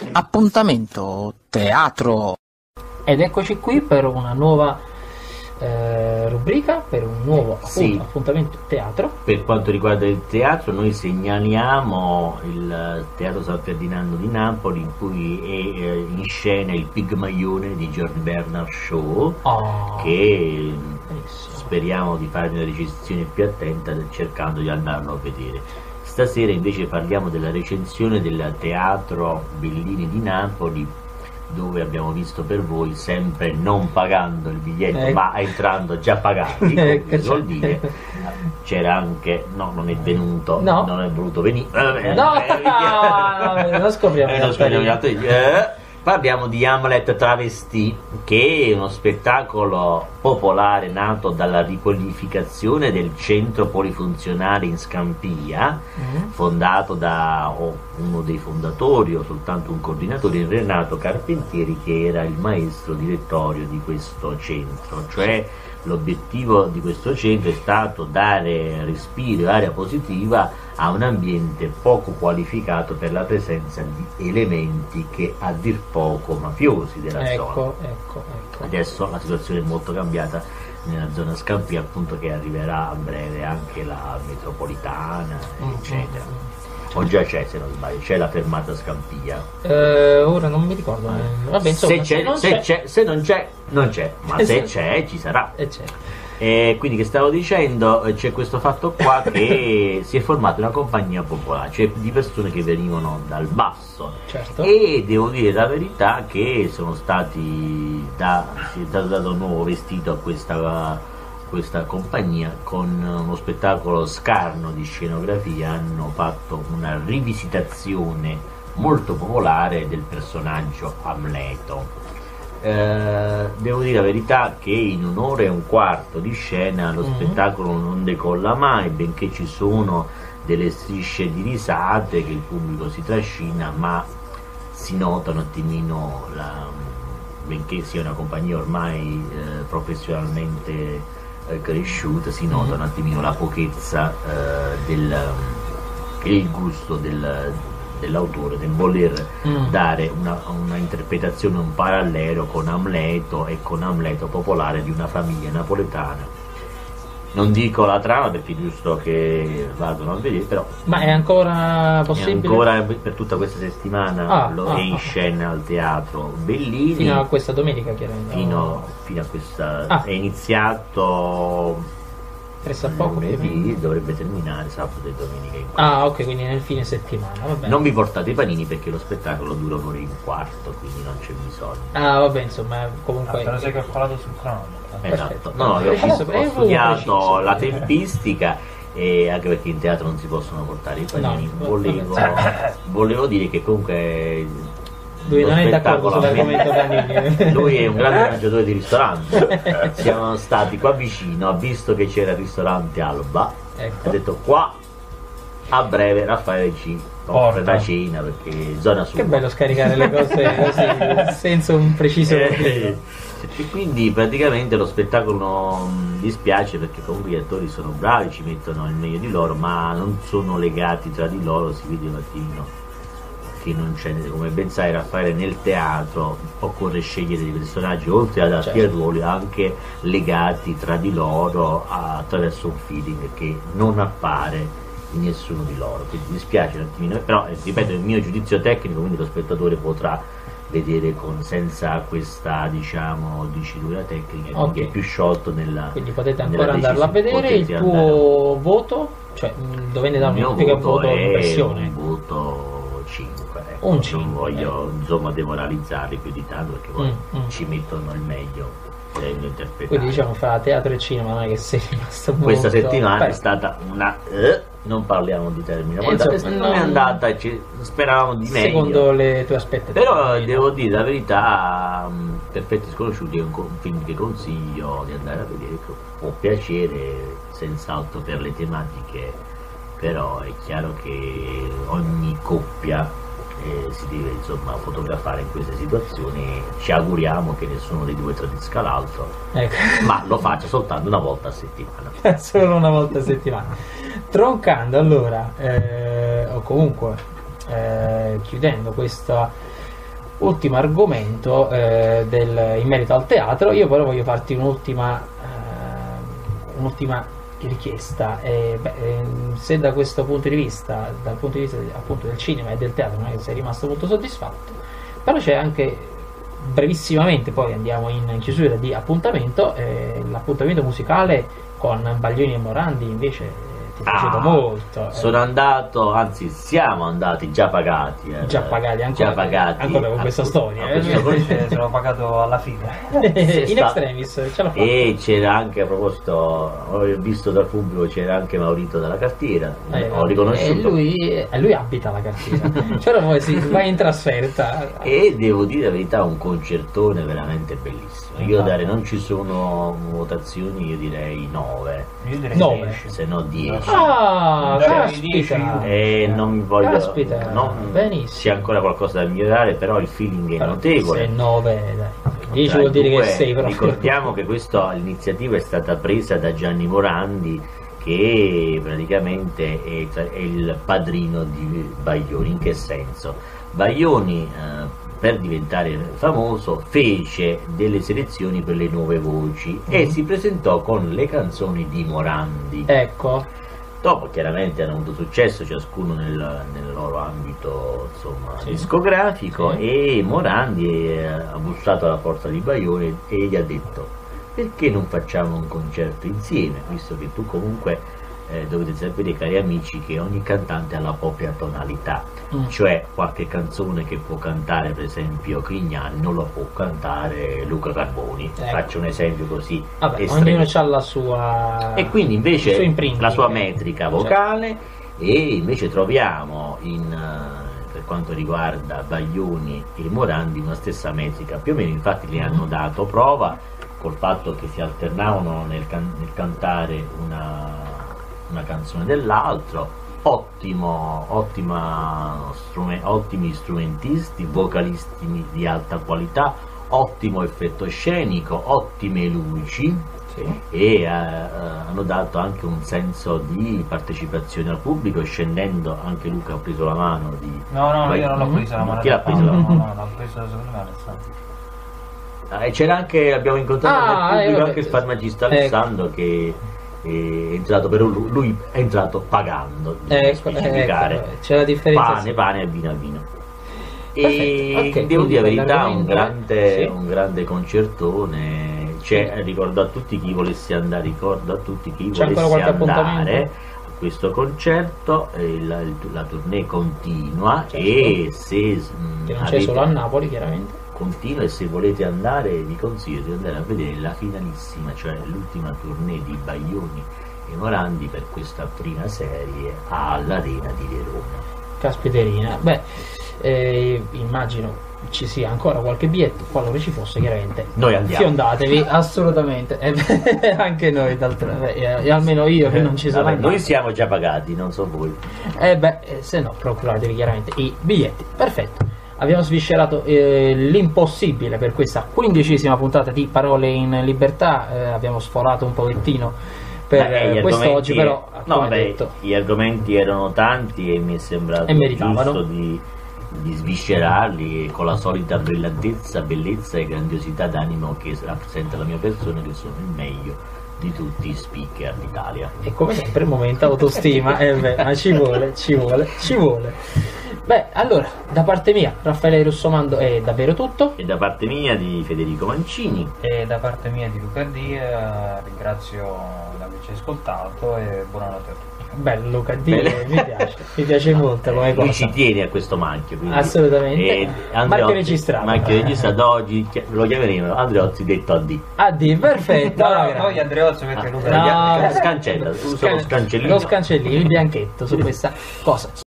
Appuntamento teatro. Ed eccoci qui per una nuova rubrica, per un nuovo appuntamento teatro. Per quanto riguarda il teatro, noi segnaliamo il Teatro San Ferdinando di Napoli, in cui è in scena il Pigmalione di George Bernard Shaw, che speriamo di fare una recensione più attenta, cercando di andarlo a vedere. Stasera invece parliamo della recensione del Teatro Bellini di Napoli, dove abbiamo visto per voi, sempre non pagando il biglietto ma entrando già pagati, come vuol dire. C'era anche, no, non è venuto, non è voluto venire, lo scopriamo. Parliamo di Hamlet Travestì, che è uno spettacolo popolare nato dalla riqualificazione del centro polifunzionale in Scampia, fondato da uno dei fondatori o soltanto un coordinatore, Renato Carpentieri, che era il maestro direttorio di questo centro. Cioè l'obiettivo di questo centro è stato dare respiro e aria positiva a un ambiente poco qualificato per la presenza di elementi che a dir poco mafiosi della zona. Ecco. Adesso la situazione è molto cambiata nella zona Scampia, appunto, che arriverà a breve anche la metropolitana, eccetera. O già c'è, se non sbaglio, c'è la fermata Scampia. Ora non mi ricordo. Vabbè, insomma, se non c'è, non c'è, ma se c'è, ci sarà. Quindi, che stavo dicendo, c'è questo fatto qua che si è formata una compagnia popolare, cioè di persone che venivano dal basso. Certo. E devo dire la verità che si è stato dato un nuovo vestito a questa compagnia, con uno spettacolo scarno di scenografia. Hanno fatto una rivisitazione molto popolare del personaggio Amleto. Devo dire la verità che in un'ora e un quarto di scena lo spettacolo non decolla mai, benché ci sono delle strisce di risate che il pubblico si trascina, ma si nota un attimino, benché sia una compagnia ormai professionalmente cresciuta, si nota un attimino la pochezza e il gusto dell'autore del voler dare una interpretazione, un parallelo con Amleto e con Amleto popolare di una famiglia napoletana. Non dico la trama perché è giusto che vadano a vedere, però. Ma è ancora possibile? È ancora per tutta questa settimana, è in scena al Teatro Bellini. Fino a questa domenica, chiaramente. Fino a questa. È iniziato poco, dovrebbe terminare sabato e domenica. Ok, quindi nel fine settimana. Vabbè. Non vi portate i panini perché lo spettacolo dura un'ora e un quarto, quindi non c'è bisogno. Vabbè, insomma, comunque. Te lo sei calcolato sul cronometro. Esatto. Ho studiato la tempistica, e anche perché in teatro non si possono portare i panini. Volevo dire che comunque lui non è d'accordo sull'argomento panini. Lui è un grande mangiatore di ristorante. Siamo stati qua vicino, ha visto che c'era il ristorante Alba, ha detto qua a breve Raffaele ci offre la cena, perché zona sua. Che bello scaricare le cose così senza un preciso e quindi praticamente lo spettacolo non dispiace, perché comunque gli attori sono bravi, ci mettono il meglio di loro, ma non sono legati tra di loro. Si vede un attimino che non c'è, come ben sai Raffaele, nel teatro occorre scegliere dei personaggi oltre ad adatti ai ruoli, anche legati tra di loro attraverso un feeling che non appare in nessuno di loro. Quindi mi dispiace un attimino, però ripeto, il mio giudizio tecnico, quindi lo spettatore potrà vedere senza questa, diciamo, dicitura tecnica, quindi è più sciolto nella. Quindi potete ancora andarlo a vedere. Il tuo voto, cioè dove ne dà un voto impressione? Un voto 5. Un 5. Non voglio insomma demoralizzarli più di tanto, perché poi ci mettono il meglio per interpretare. Quindi diciamo fra teatro e cinema non è che sei rimasto molto. Questa settimana è stata una non parliamo di termine, non è andata, speravamo di meglio secondo le tue aspettative, però devo dire la verità, Perfetti Sconosciuti è un film che consiglio di andare a vedere, che può piacere senz'altro per le tematiche, però è chiaro che ogni coppia si deve insomma fotografare in queste situazioni. Ci auguriamo che nessuno dei due tradisca l'altro, ma lo faccia soltanto una volta a settimana. Solo una volta a settimana. Troncando allora, o comunque chiudendo questa ultimo argomento in merito al teatro. Io però voglio farti un'ultima richiesta. Se da questo punto di vista, dal punto di vista appunto del cinema e del teatro, non è che sei rimasto molto soddisfatto, però c'è anche, brevissimamente, poi andiamo in chiusura di appuntamento, l'appuntamento musicale con Baglioni e Morandi invece ti è piaciuto molto. Sono andato, anzi siamo andati già pagati ancora con questa storia, sono pagato alla fine in extremis, ce l'ha fatta. E c'era anche, a proposito, ho visto dal pubblico, c'era anche Maurito dalla Cartiera, ho riconosciuto, e lui abita la Cartiera però poi va in trasferta, e devo dire la verità, un concertone veramente bellissimo. Io non ci sono votazioni, io direi 9, io direi 9, se no 10. Caspita! Non mi voglio, Caspita, benissimo. c'è ancora qualcosa da migliorare, però il feeling è notevole. Se 9, dai, 10 vuol dire che 6 proprio. Ricordiamo che l'iniziativa è stata presa da Gianni Morandi, che praticamente è il padrino di Baglioni. In che senso? Baglioni, per diventare famoso, fece delle selezioni per le nuove voci e si presentò con le canzoni di Morandi. Ecco. Dopo chiaramente hanno avuto successo ciascuno nel loro ambito, insomma, discografico, e Morandi ha bussato alla porta di Baglioni e gli ha detto: perché non facciamo un concerto insieme, visto che tu comunque dovete sapere, cari amici, che ogni cantante ha la propria tonalità, cioè qualche canzone che può cantare per esempio Grignani non la può cantare Luca Carboni, faccio un esempio così. Vabbè, ognuno ha la sua, e quindi invece la sua metrica vocale, e invece troviamo per quanto riguarda Baglioni e Morandi una stessa metrica più o meno. Infatti li hanno dato prova col fatto che si alternavano nel cantare una canzone dell'altro. Ottimi strumentisti, vocalisti di alta qualità, ottimo effetto scenico, ottime luci, e hanno dato anche un senso di partecipazione al pubblico, scendendo. Anche Luca ha preso la mano di... No, io non l'ho presa la mano. Chi l'ha preso la mano? No, l'ho preso secondo me Alessandro. C'era anche, abbiamo incontrato nel pubblico anche il farmacista Alessandro, che è entrato, però lui è entrato pagando, specificare. C'è la differenza, pane e vino. E devo dire la verità, un grande concertone. Ricordo a tutti chi volesse andare, a questo concerto. La tournée continua, e se che non c'è solo a Napoli, chiaramente continua, e se volete andare vi consiglio di andare a vedere la finalissima, cioè l'ultima tournée di Baglioni e Morandi per questa prima serie all'Arena di Verona. Caspiterina. Immagino ci sia ancora qualche biglietto, qualora ci fosse, chiaramente noi andiamo, fiondatevi assolutamente. Anche noi, almeno io che non ci sono andato. Noi siamo già pagati, non so voi. Se no procuratevi chiaramente i biglietti. Perfetto, abbiamo sviscerato l'impossibile per questa 15ª puntata di Parole in Libertà. Abbiamo sforato un pochettino per quest'oggi, però detto, gli argomenti erano tanti e mi è sembrato giusto di sviscerarli, con la solita bellezza e grandiosità d'animo che rappresenta la mia persona, che sono il meglio di tutti i speaker d'Italia. E come sempre momento autostima, ma ci vuole. Allora, da parte mia, Raffaele Russomando, è davvero tutto. E da parte mia, di Federico Mancini. E da parte mia, di Luca D, ringrazio di averci ascoltato e buonanotte a tutti. Bello Luca D, mi piace molto come cosa. Lui ci tiene a questo marchio, quindi. Assolutamente. Marchio registrato. Oggi lo chiameremo Andreozzi detto AD. AD, perfetto. Noi Andreozzi mette Luca. Scancella, uso lo scancellino. Lo scancellino, il bianchetto su questa cosa.